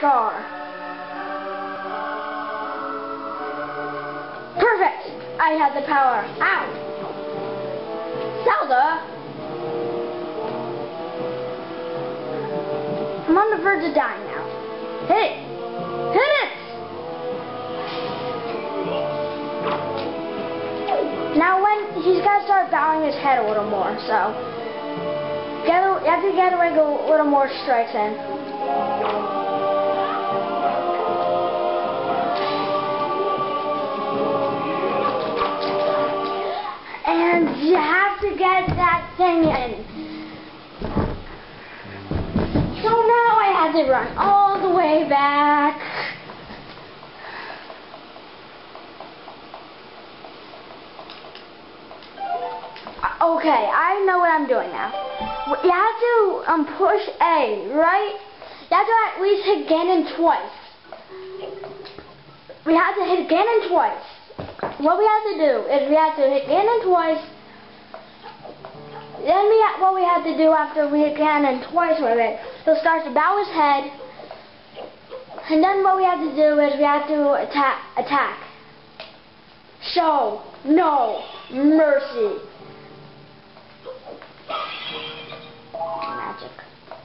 car. Perfect! I had the power. Ow! Zelda! I'm on the verge of dying now. Hit it! Hit it! Now he's got to start bowing his head a little more, so you have to get like a little more strikes in. And you have to get that thing in. So now I have to run all the way back. Okay, I know what I'm doing now. You have to push A, right? You have to at least hit Ganon twice. We have to hit Ganon twice. What we have to do is we have to hit Ganon twice. Then what we have to do after we hit Ganon twice with it, he'll start to bow his head. And then what we have to do is we have to attack. Show no mercy. Magic.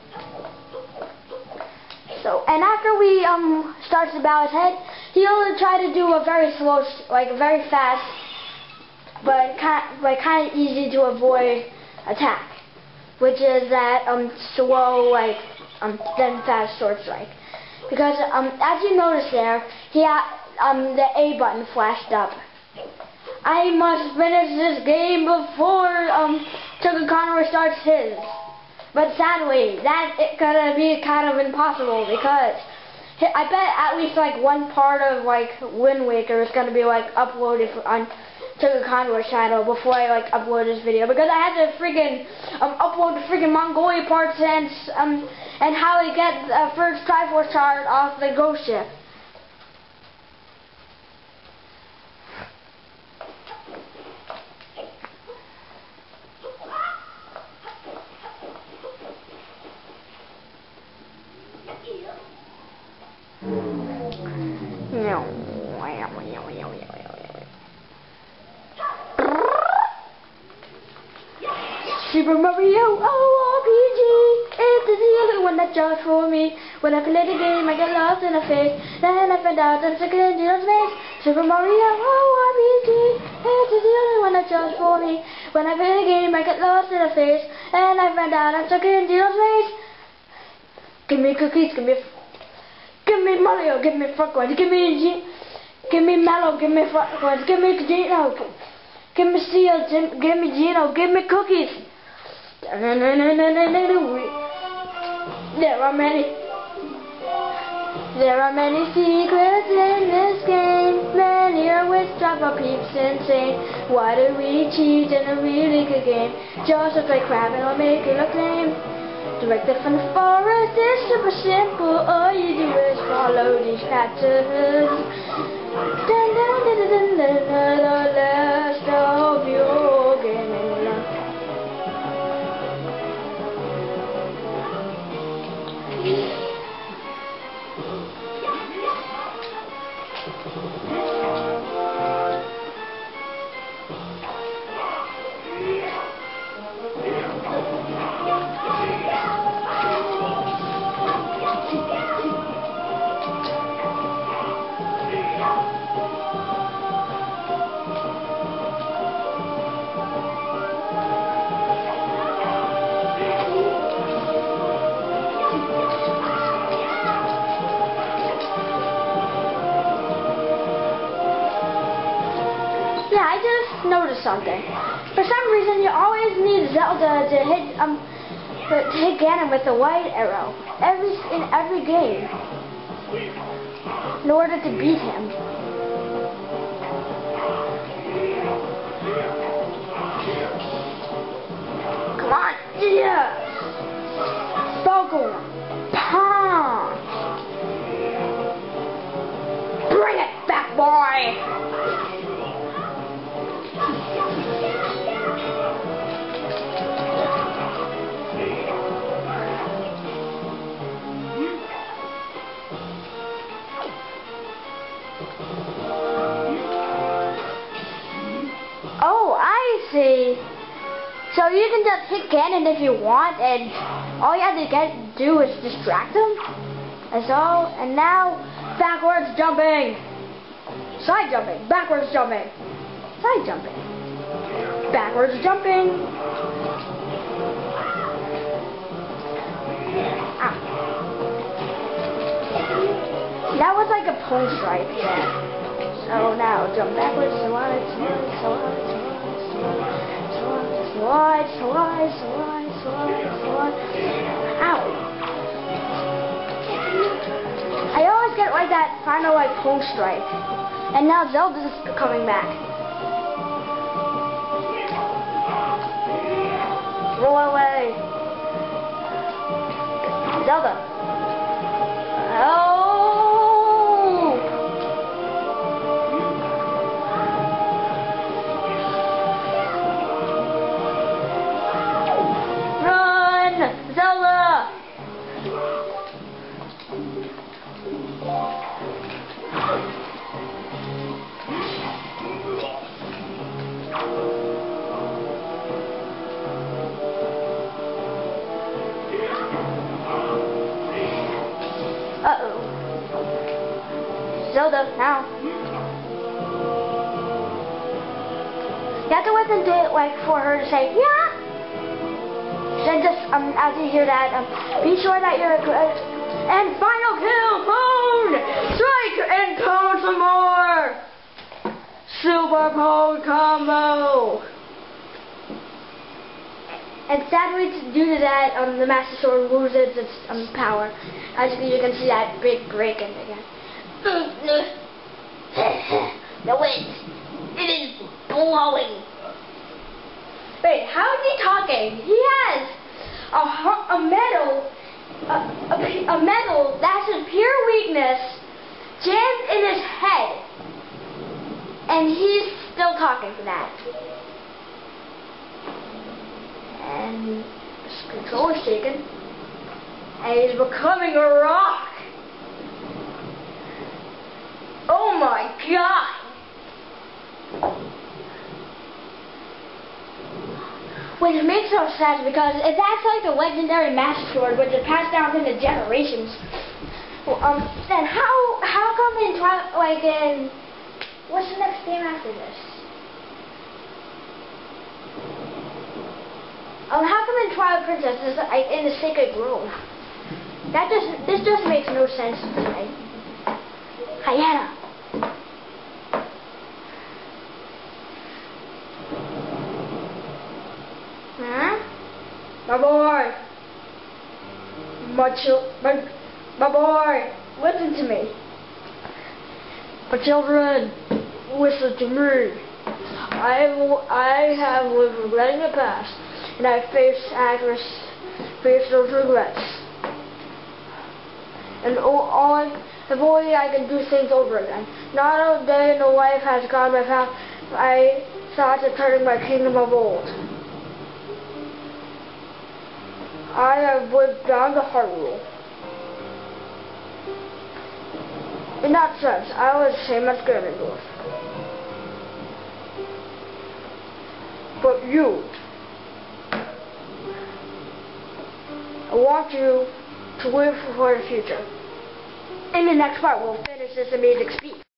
So, and after we starts to bow his head, he'll try to do a very slow, like very fast, but kind of easy to avoid attack, which is that slow, like then fast sword strike. Because as you notice there, the A button flashed up. I must finish this game before Conroy starts his. But sadly, it's gonna be kind of impossible because I bet at least like one part of like Wind Waker is gonna be like uploaded on Conroy's channel before I like upload this video, because I had to freaking upload the freaking Mongolia parts and how to get the first Triforce shard off the ghost ship. Super Mario RPG, it's the only one that just for me. When I play the game, I get lost in a phase. Then I find out that it's a kid in Dino's face. Super Mario RPG, it's the only one that just for me. When I play the game, I get lost in a phase. And I find out I'm stuck in Dino's face. Give me cookies, give me Mario, give me Frogward, give me Mallow, give me Frogward, give me Gino, give me Seal, give me Gino, give me cookies. There are many secrets in this game. Many are with drama peeps insane. Why do we cheat in a really good game? Just to play crap and I'll make it look lame. Directed from the forest, it's super simple. All you do is follow these patterns. Dun dun dun dun dun dun, the last of your gaming life. Yeah, I just noticed something. For some reason, you always need Zelda to hit Ganon with the white arrow in every game in order to beat him. Come on, yeah! Foghorn, punch! Bring it back, boy! Oh, I see. So you can just hit Ganon if you want, and all you have to do is distract him. That's all. And now, backwards jumping. Side jumping. Backwards jumping. Side jumping. Backwards jumping. Ow. That was like a pole strike, yeah. So now, jump backwards, slide. Ow. I always get like that final like pole strike. And now Zelda's coming back. Roll away. Zelda. Oh. Zelda! Uh-oh. Zelda, now. You have to listen to it like for her to say, yeah! Then just, as you hear that, be sure that you're good. And final kill, Pone! Strike and Pone some more! Super Pone combo! And sadly, due to that, the Master Sword loses its power. As you can see that big break in it again. The wind, it is blowing. Wait, how is he talking? He has a metal that's his pure weakness jammed in his head, and he's still talking to that. And his controller's shaken, and he's becoming a rock. Oh my God! Which makes no sense because it's actually like the legendary Master Sword, which is passed down through the generations. Well, then how come in what's the next game after this? How come in Twilight Princess is in the Sacred Grove? This just makes no sense to me. Hyena. Huh? My boy. My boy. Listen to me. My children, listen to me. I have lived regret in the past, and I face those regrets. And if only I can do things over again. Not a day in the life has gone without I thought of turning my kingdom of old. I have lived down the Hyrule. In that sense, I was the same as Ganondorf. But you, I want you to live for the future. In the next part, we'll finish this amazing speech.